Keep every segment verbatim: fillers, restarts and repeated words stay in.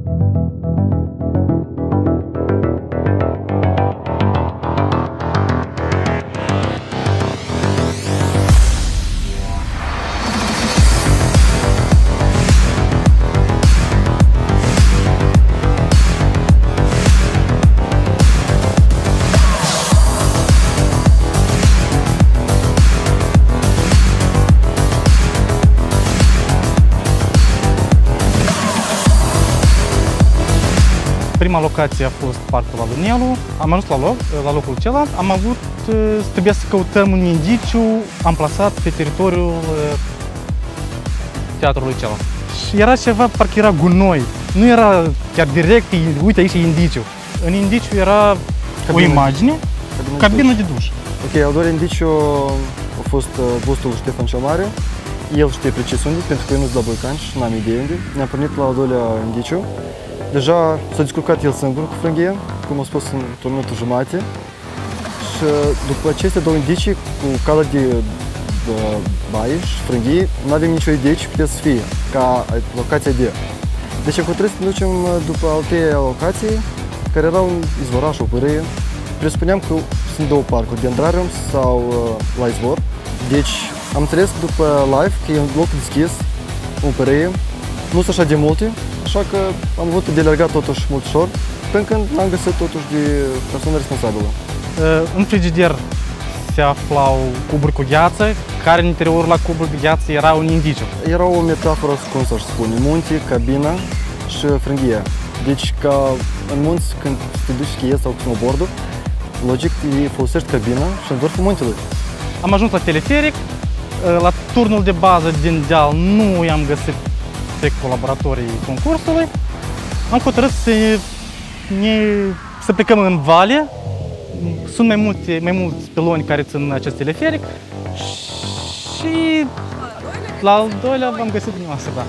Prima locație a fost parcul Alunelu. Am ajuns la, loc, la locul celălalt. Am avut, trebuia să căutăm un indiciu amplasat pe teritoriul teatrului celălalt. Și era ceva, parcă era gunoi. Nu era chiar direct, uite aici e indiciu. În indiciu era cabină, o imagine, cabină, cabină de, duș. de duș. Ok, al doilea indiciu a fost bustul lui Ștefan cel Mare. El știe precis unde, pentru că eu nu sunt la Bălcani și n-am idee unde. Ne-am pornit la al doilea indiciu. Deja s-a descurcat el singur cu frânghie, cum am spus, într-o minută jumate. Și după aceste două indicii, cu cală de, de baie și frânghie, nu avem nicio idee ce putea să fie, ca locația de. Deci am hotărât să ne ducem după al treia locație, care era un izvoraș, o părâie. Presupuneam că sunt două parcuri, Dendrarium sau uh, la izvor. Deci am înțeles după live că e un loc deschis, o părâie, nu sunt așa de multe. Așa că am avut de alergat totuși mult ușor, până când am găsit totuși de persoană responsabilă. În frigider se aflau cuburi cu gheață, care în interiorul la cuburi de gheață era un indiciu. Era o metaforă, cum să-și spune, munte, cabina și frânghia. Deci ca în munți, când te duci schiezi sau cu snowboard-ul, logic îi folosești cabina și în vârful muntelui. Am ajuns la teleferic, la turnul de bază din deal nu i-am găsit pe colaboratorii concursului. Am hotărât să, ne, să plecăm în vale. Sunt mai, multe, mai mulți piloni care țin acest teleferic și la al doilea am găsit dumneavoastră, da.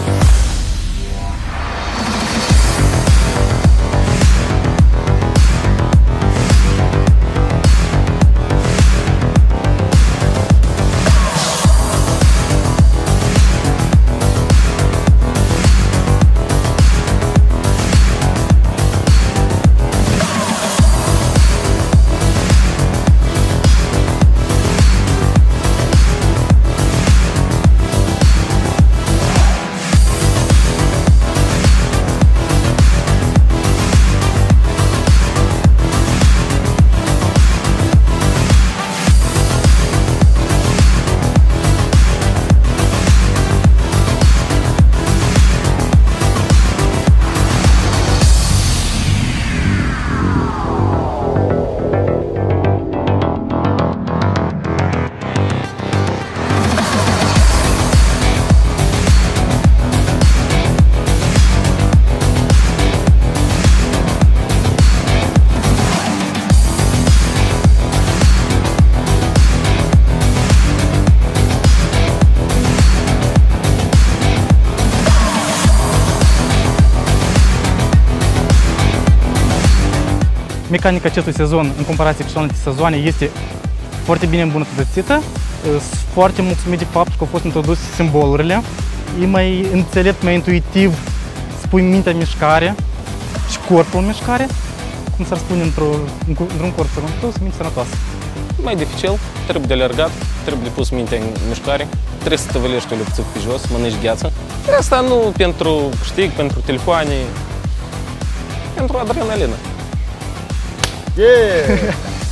Mecanica acestui sezon, în comparație cu celelalte sezoane, este foarte bine îmbunătățită. Sunt foarte mulțumit de faptul că au fost introduse simbolurile. E mai înțelept, mai intuitiv, spui mintea în mișcare și corpul în mișcare, cum s-ar spune într-un într corp sănătos, minte sănătoasă. Mai dificil, trebuie de alergat, trebuie de pus mintea în mișcare, trebuie să tăvălești o lupțică pe jos, mănânci gheață. Asta nu pentru câștig, pentru telefoane, pentru adrenalină. Yeah!